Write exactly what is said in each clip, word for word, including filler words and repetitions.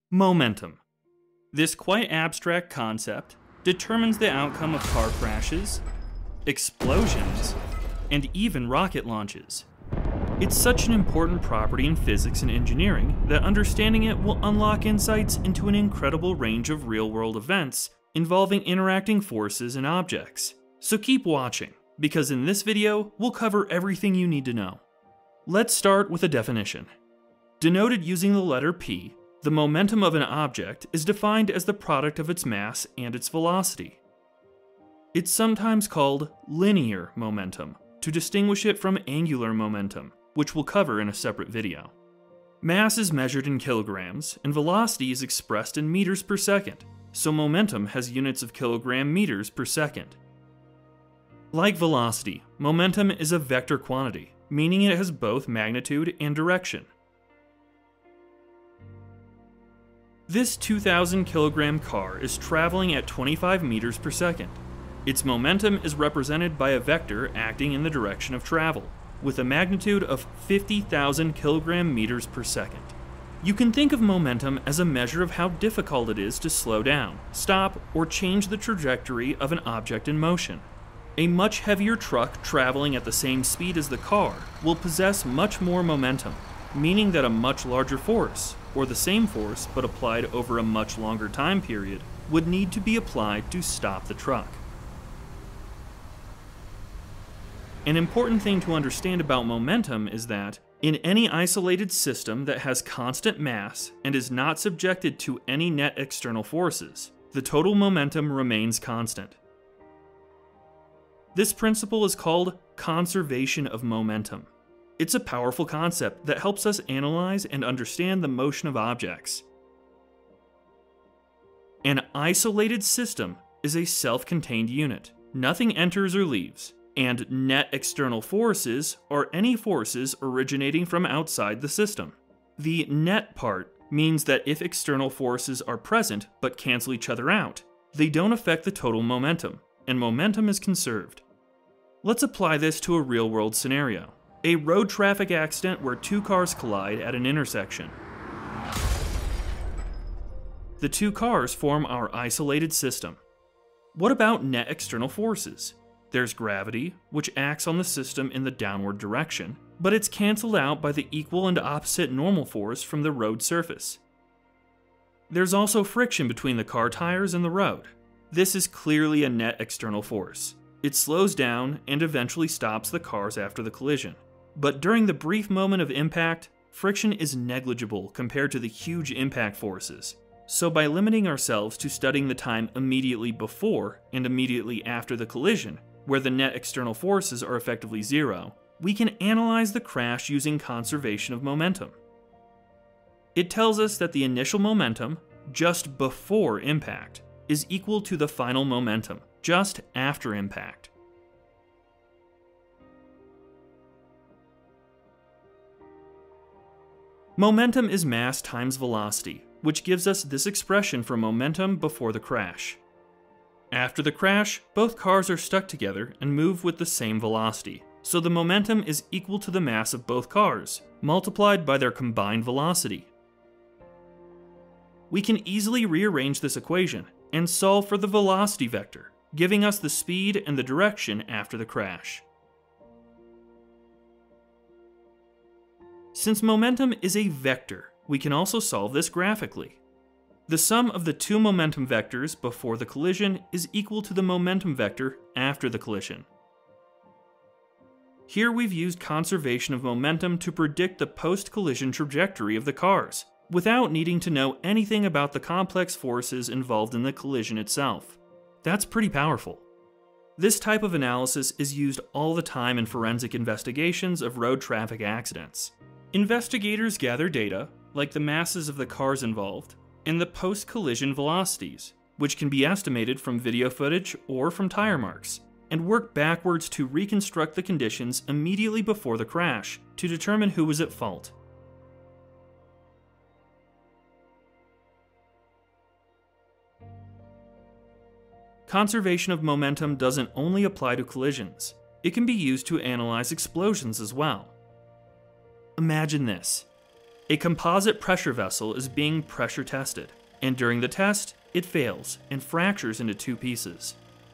Momentum. This quite abstract concept determines the outcome of car crashes, explosions, and even rocket launches. It's such an important property in physics and engineering that understanding it will unlock insights into an incredible range of real-world events involving interacting forces and objects. So keep watching, because in this video, we'll cover everything you need to know. Let's start with a definition. Denoted using the letter P, the momentum of an object is defined as the product of its mass and its velocity. It's sometimes called linear momentum, to distinguish it from angular momentum, which we'll cover in a separate video. Mass is measured in kilograms, and velocity is expressed in meters per second, so momentum has units of kilogram meters per second. Like velocity, momentum is a vector quantity, meaning it has both magnitude and direction. This two thousand kilogram car is traveling at twenty-five meters per second. Its momentum is represented by a vector acting in the direction of travel, with a magnitude of fifty thousand kilogram meters per second. You can think of momentum as a measure of how difficult it is to slow down, stop, or change the trajectory of an object in motion. A much heavier truck traveling at the same speed as the car will possess much more momentum, meaning that a much larger force, or the same force but applied over a much longer time period, would need to be applied to stop the truck. An important thing to understand about momentum is that, in any isolated system that has constant mass and is not subjected to any net external forces, the total momentum remains constant. This principle is called conservation of momentum. It's a powerful concept that helps us analyze and understand the motion of objects. An isolated system is a self-contained unit. Nothing enters or leaves, and net external forces are any forces originating from outside the system. The net part means that if external forces are present but cancel each other out, they don't affect the total momentum, and momentum is conserved. Let's apply this to a real-world scenario. A road traffic accident where two cars collide at an intersection. The two cars form our isolated system. What about net external forces? There's gravity, which acts on the system in the downward direction, but it's cancelled out by the equal and opposite normal force from the road surface. There's also friction between the car tires and the road. This is clearly a net external force. It slows down and eventually stops the cars after the collision. But during the brief moment of impact, friction is negligible compared to the huge impact forces. So by limiting ourselves to studying the time immediately before and immediately after the collision, where the net external forces are effectively zero, we can analyze the crash using conservation of momentum. It tells us that the initial momentum, just before impact, is equal to the final momentum, just after impact. Momentum is mass times velocity, which gives us this expression for momentum before the crash. After the crash, both cars are stuck together and move with the same velocity, so the momentum is equal to the mass of both cars, multiplied by their combined velocity. We can easily rearrange this equation and solve for the velocity vector, giving us the speed and the direction after the crash. Since momentum is a vector, we can also solve this graphically. The sum of the two momentum vectors before the collision is equal to the momentum vector after the collision. Here we've used conservation of momentum to predict the post-collision trajectory of the cars, without needing to know anything about the complex forces involved in the collision itself. That's pretty powerful. This type of analysis is used all the time in forensic investigations of road traffic accidents. Investigators gather data, like the masses of the cars involved, and the post-collision velocities, which can be estimated from video footage or from tire marks, and work backwards to reconstruct the conditions immediately before the crash to determine who was at fault. Conservation of momentum doesn't only apply to collisions. It can be used to analyze explosions as well. Imagine this. A composite pressure vessel is being pressure tested, and during the test, it fails and fractures into two pieces.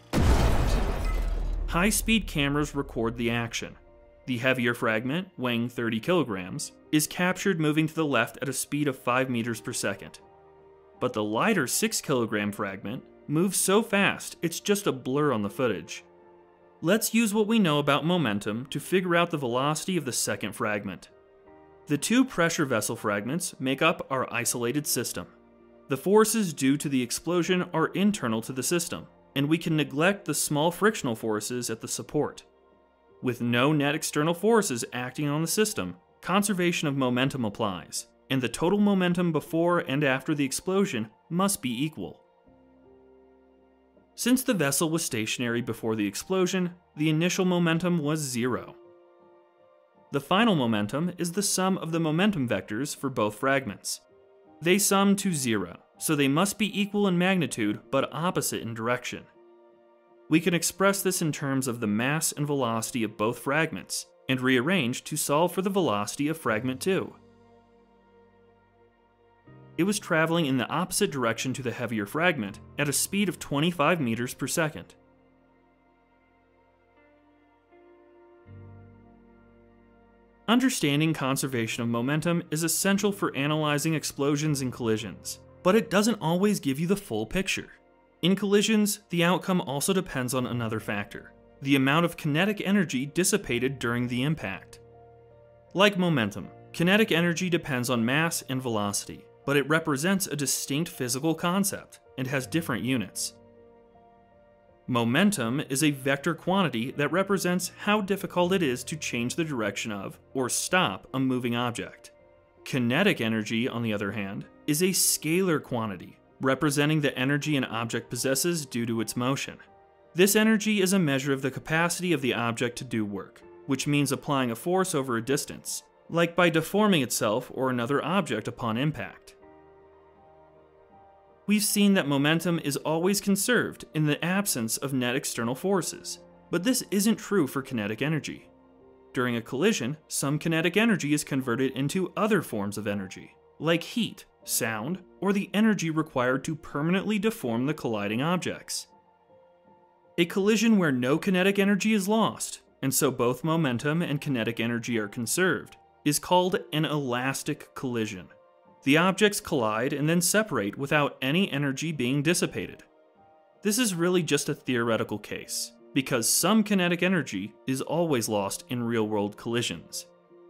High-speed cameras record the action. The heavier fragment, weighing thirty kilograms, is captured moving to the left at a speed of five meters per second. But the lighter six kilogram fragment moves so fast it's just a blur on the footage. Let's use what we know about momentum to figure out the velocity of the second fragment. The two pressure vessel fragments make up our isolated system. The forces due to the explosion are internal to the system, and we can neglect the small frictional forces at the support. With no net external forces acting on the system, conservation of momentum applies, and the total momentum before and after the explosion must be equal. Since the vessel was stationary before the explosion, the initial momentum was zero. The final momentum is the sum of the momentum vectors for both fragments. They sum to zero, so they must be equal in magnitude but opposite in direction. We can express this in terms of the mass and velocity of both fragments, and rearrange to solve for the velocity of fragment two. It was traveling in the opposite direction to the heavier fragment at a speed of twenty-five meters per second. Understanding conservation of momentum is essential for analyzing explosions and collisions, but it doesn't always give you the full picture. In collisions, the outcome also depends on another factor: the amount of kinetic energy dissipated during the impact. Like momentum, kinetic energy depends on mass and velocity, but it represents a distinct physical concept and has different units. Momentum is a vector quantity that represents how difficult it is to change the direction of or stop a moving object. Kinetic energy, on the other hand, is a scalar quantity, representing the energy an object possesses due to its motion. This energy is a measure of the capacity of the object to do work, which means applying a force over a distance, like by deforming itself or another object upon impact. We've seen that momentum is always conserved in the absence of net external forces, but this isn't true for kinetic energy. During a collision, some kinetic energy is converted into other forms of energy, like heat, sound, or the energy required to permanently deform the colliding objects. A collision where no kinetic energy is lost, and so both momentum and kinetic energy are conserved, is called an elastic collision. The objects collide and then separate without any energy being dissipated. This is really just a theoretical case, because some kinetic energy is always lost in real-world collisions.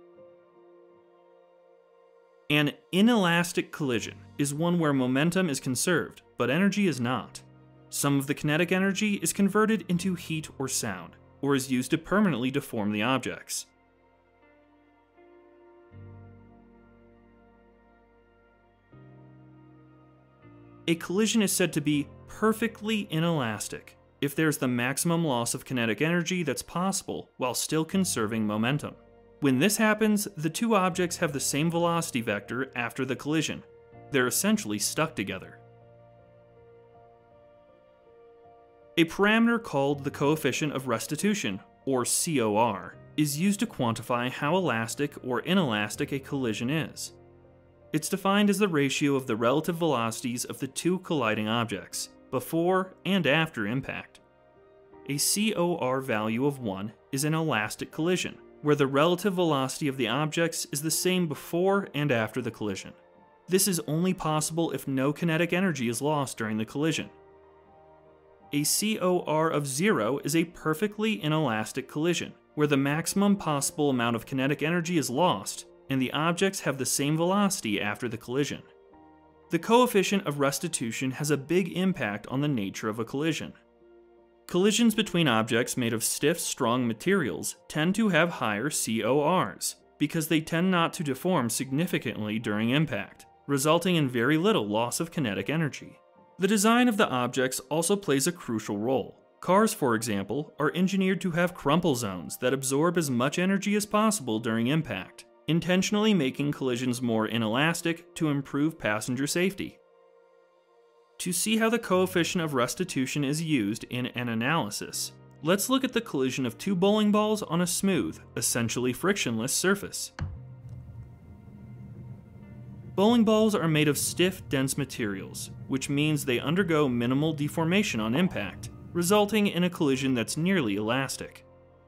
An inelastic collision is one where momentum is conserved, but energy is not. Some of the kinetic energy is converted into heat or sound, or is used to permanently deform the objects. A collision is said to be perfectly inelastic if there's the maximum loss of kinetic energy that's possible while still conserving momentum. When this happens, the two objects have the same velocity vector after the collision. They're essentially stuck together. A parameter called the coefficient of restitution, or C O R, is used to quantify how elastic or inelastic a collision is. It's defined as the ratio of the relative velocities of the two colliding objects, before and after impact. A C O R value of one is an elastic collision, where the relative velocity of the objects is the same before and after the collision. This is only possible if no kinetic energy is lost during the collision. A C O R of zero is a perfectly inelastic collision, where the maximum possible amount of kinetic energy is lost, and the objects have the same velocity after the collision. The coefficient of restitution has a big impact on the nature of a collision. Collisions between objects made of stiff, strong materials tend to have higher C O Rs, because they tend not to deform significantly during impact, resulting in very little loss of kinetic energy. The design of the objects also plays a crucial role. Cars, for example, are engineered to have crumple zones that absorb as much energy as possible during impact, intentionally making collisions more inelastic to improve passenger safety. To see how the coefficient of restitution is used in an analysis, let's look at the collision of two bowling balls on a smooth, essentially frictionless surface. Bowling balls are made of stiff, dense materials, which means they undergo minimal deformation on impact, resulting in a collision that's nearly elastic.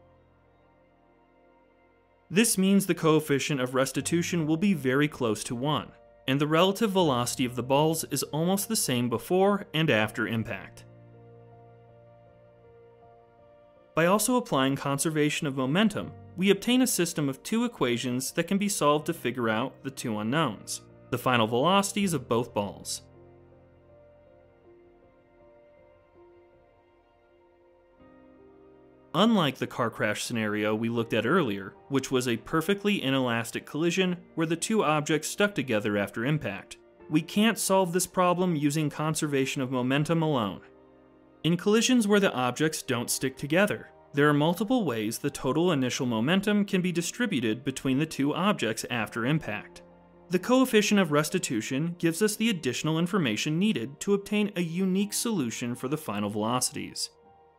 This means the coefficient of restitution will be very close to one, and the relative velocity of the balls is almost the same before and after impact. By also applying conservation of momentum, we obtain a system of two equations that can be solved to figure out the two unknowns, the final velocities of both balls. Unlike the car crash scenario we looked at earlier, which was a perfectly inelastic collision where the two objects stuck together after impact, we can't solve this problem using conservation of momentum alone. In collisions where the objects don't stick together, there are multiple ways the total initial momentum can be distributed between the two objects after impact. The coefficient of restitution gives us the additional information needed to obtain a unique solution for the final velocities.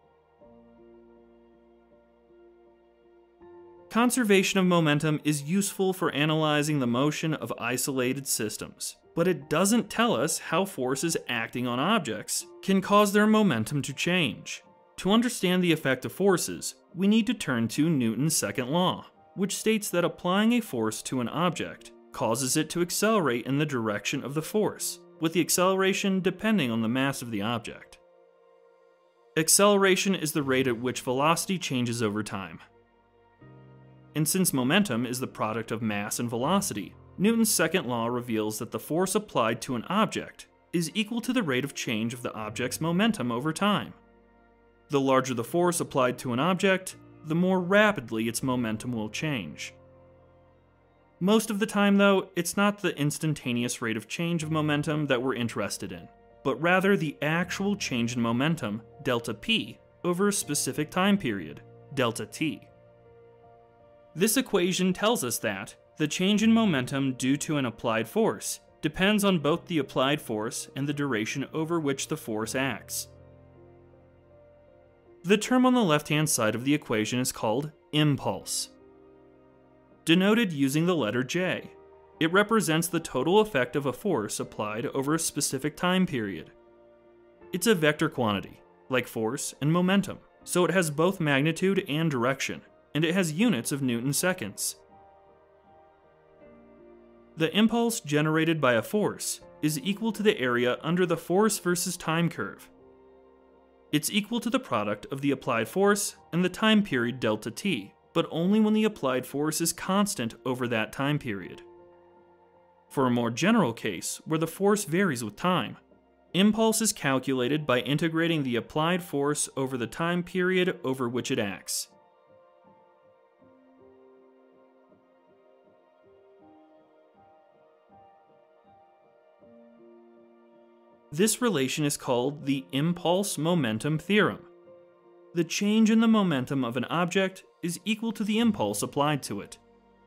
Conservation of momentum is useful for analyzing the motion of isolated systems, but it doesn't tell us how forces acting on objects can cause their momentum to change. To understand the effect of forces, we need to turn to Newton's second law, which states that applying a force to an object causes it to accelerate in the direction of the force, with the acceleration depending on the mass of the object. Acceleration is the rate at which velocity changes over time. And since momentum is the product of mass and velocity, Newton's second law reveals that the force applied to an object is equal to the rate of change of the object's momentum over time. The larger the force applied to an object, the more rapidly its momentum will change. Most of the time, though, it's not the instantaneous rate of change of momentum that we're interested in, but rather the actual change in momentum, delta p, over a specific time period, delta t. This equation tells us that the change in momentum due to an applied force depends on both the applied force and the duration over which the force acts. The term on the left-hand side of the equation is called impulse, denoted using the letter J. It represents the total effect of a force applied over a specific time period. It's a vector quantity, like force and momentum, so it has both magnitude and direction, and it has units of Newton seconds. The impulse generated by a force is equal to the area under the force versus time curve. It's equal to the product of the applied force and the time period delta t, but only when the applied force is constant over that time period. For a more general case, where the force varies with time, impulse is calculated by integrating the applied force over the time period over which it acts. This relation is called the impulse-momentum theorem. The change in the momentum of an object is equal to the impulse applied to it.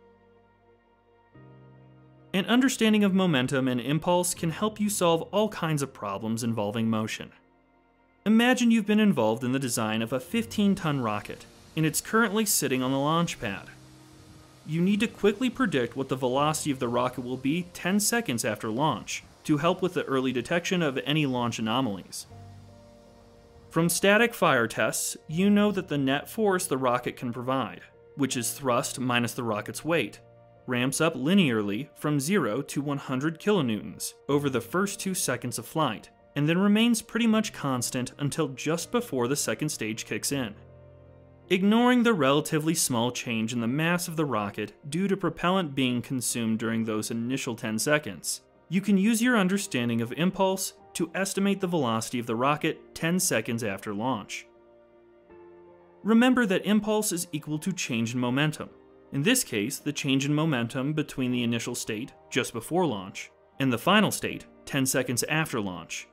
An understanding of momentum and impulse can help you solve all kinds of problems involving motion. Imagine you've been involved in the design of a fifteen ton rocket, and it's currently sitting on the launch pad. You need to quickly predict what the velocity of the rocket will be ten seconds after launch, to help with the early detection of any launch anomalies. From static fire tests, you know that the net force the rocket can provide, which is thrust minus the rocket's weight, ramps up linearly from zero to one hundred kilonewtons over the first two seconds of flight, and then remains pretty much constant until just before the second stage kicks in. Ignoring the relatively small change in the mass of the rocket due to propellant being consumed during those initial ten seconds, you can use your understanding of impulse to estimate the velocity of the rocket ten seconds after launch. Remember that impulse is equal to change in momentum. In this case, the change in momentum between the initial state, just before launch, and the final state, ten seconds after launch.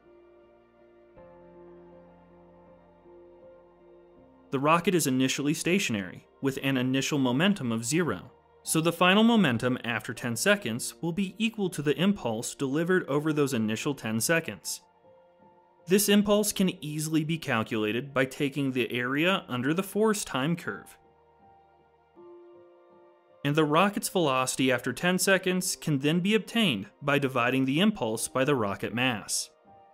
The rocket is initially stationary, with an initial momentum of zero. So the final momentum after ten seconds will be equal to the impulse delivered over those initial ten seconds. This impulse can easily be calculated by taking the area under the force time curve. and the rocket's velocity after ten seconds can then be obtained by dividing the impulse by the rocket mass.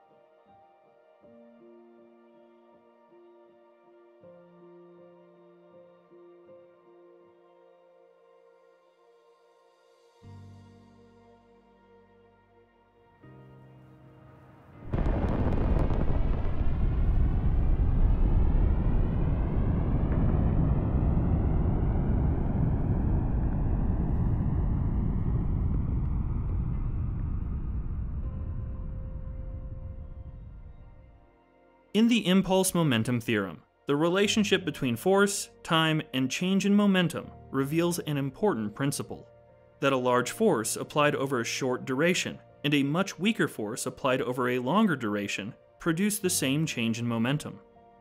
In the impulse-momentum theorem, the relationship between force, time, and change in momentum reveals an important principle: that a large force applied over a short duration and a much weaker force applied over a longer duration produce the same change in momentum.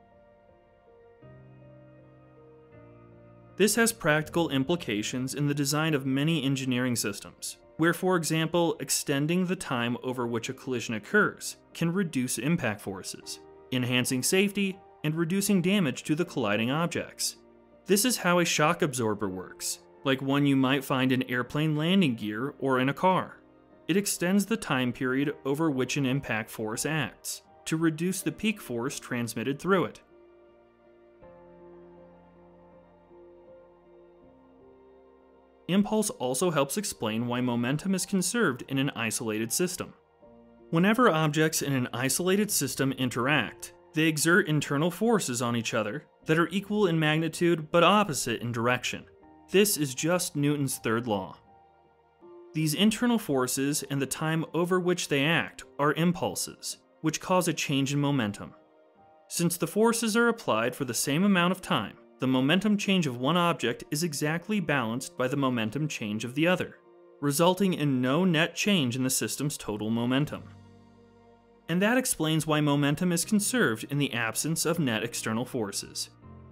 This has practical implications in the design of many engineering systems, where, for example, extending the time over which a collision occurs can reduce impact forces, enhancing safety, and reducing damage to the colliding objects. This is how a shock absorber works, like one you might find in airplane landing gear or in a car. It extends the time period over which an impact force acts, to reduce the peak force transmitted through it. Impulse also helps explain why momentum is conserved in an isolated system. Whenever objects in an isolated system interact, they exert internal forces on each other that are equal in magnitude but opposite in direction. This is just Newton's third law. These internal forces and the time over which they act are impulses, which cause a change in momentum. Since the forces are applied for the same amount of time, the momentum change of one object is exactly balanced by the momentum change of the other, resulting in no net change in the system's total momentum. And that explains why momentum is conserved in the absence of net external forces.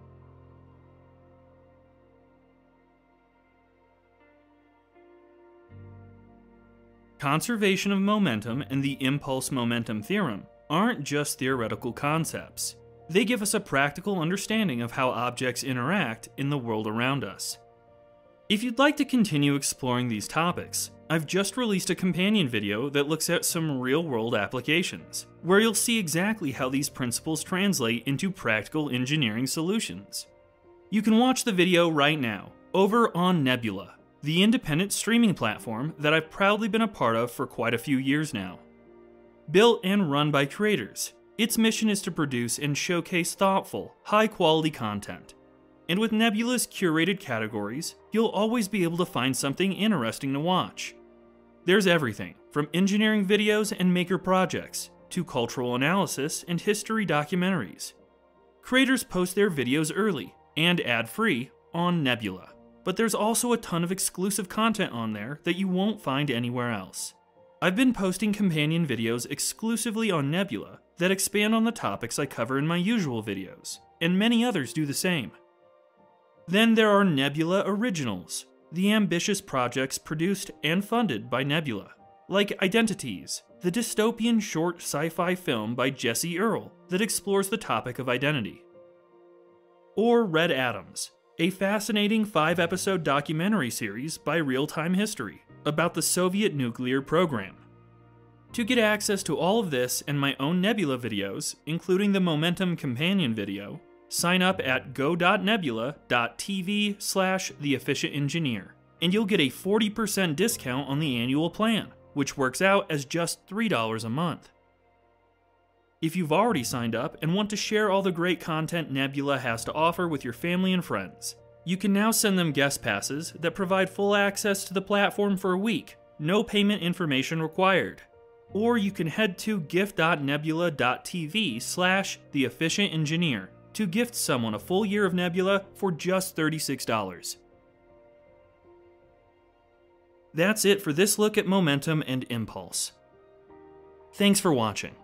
Conservation of momentum and the impulse-momentum theorem aren't just theoretical concepts. They give us a practical understanding of how objects interact in the world around us. If you'd like to continue exploring these topics, I've just released a companion video that looks at some real-world applications, where you'll see exactly how these principles translate into practical engineering solutions. You can watch the video right now, over on Nebula, the independent streaming platform that I've proudly been a part of for quite a few years now. Built and run by creators, its mission is to produce and showcase thoughtful, high-quality content. And with Nebula's curated categories, you'll always be able to find something interesting to watch. There's everything from engineering videos and maker projects, to cultural analysis and history documentaries. Creators post their videos early, and ad-free, on Nebula. But there's also a ton of exclusive content on there that you won't find anywhere else. I've been posting companion videos exclusively on Nebula that expand on the topics I cover in my usual videos, and many others do the same. Then there are Nebula Originals, the ambitious projects produced and funded by Nebula, like Identities, the dystopian short sci-fi film by Jesse Earl that explores the topic of identity. Or Red Atoms, a fascinating five-episode documentary series by Real Time History about the Soviet nuclear program. To get access to all of this and my own Nebula videos, including the Momentum Companion video, sign up at go.nebula.tv slash theefficientengineer, and you'll get a forty percent discount on the annual plan, which works out as just three dollars a month. If you've already signed up and want to share all the great content Nebula has to offer with your family and friends, you can now send them guest passes that provide full access to the platform for a week, no payment information required. Or you can head to gift.nebula.tv slash theefficientengineer to gift someone a full year of Nebula for just thirty-six dollars. That's it for this look at momentum and impulse. Thanks for watching.